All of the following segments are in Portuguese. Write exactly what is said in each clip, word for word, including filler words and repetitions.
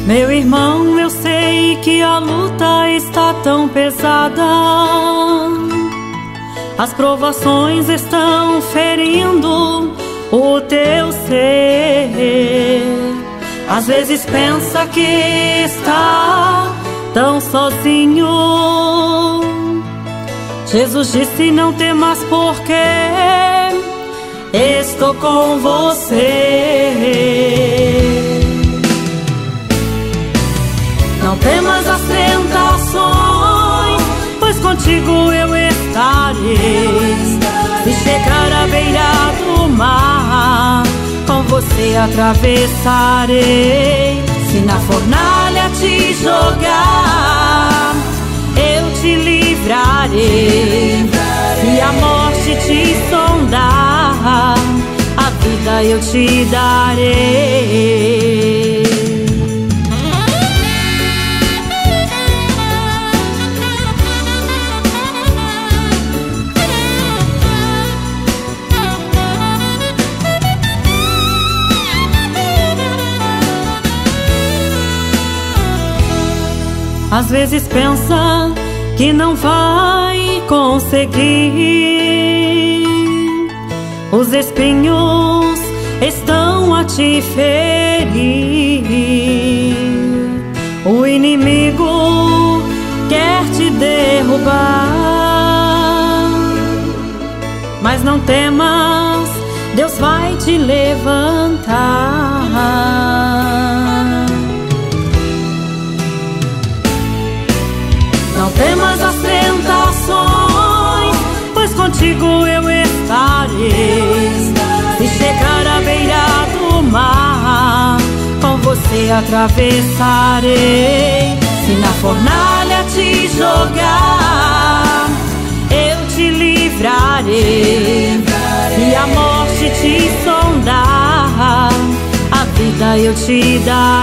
Meu irmão, eu sei que a luta está tão pesada, as provações estão ferindo o teu ser. Às vezes pensa que está tão sozinho. Jesus disse: não temas, porque estou com você. Não temas as tentações, pois contigo eu estarei. Se chegar à beira do mar, com você atravessarei. Se na fornalha te jogar, eu te livrarei. Se a morte te sondar, a vida eu te darei. Às vezes pensa que não vai conseguir, os espinhos estão a te ferir, o inimigo quer te derrubar. Mas não temas, Deus vai te levantar. Não temas as tentações, pois contigo eu estarei. Se chegar à beira do mar, com você atravessarei. Se na fornalha te jogar, eu te livrarei. Se a morte te sondar, a vida eu te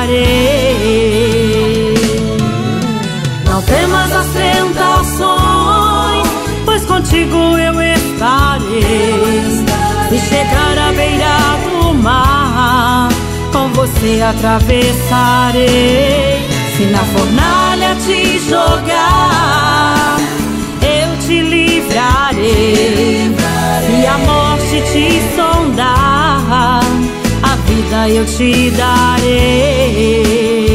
darei. Não temas as tentações, pois contigo eu estarei. Se chegar à beira do mar, com você atravessarei. Se na fornalha te jogar, eu te livrarei. Se a morte te sondar, a vida eu te darei.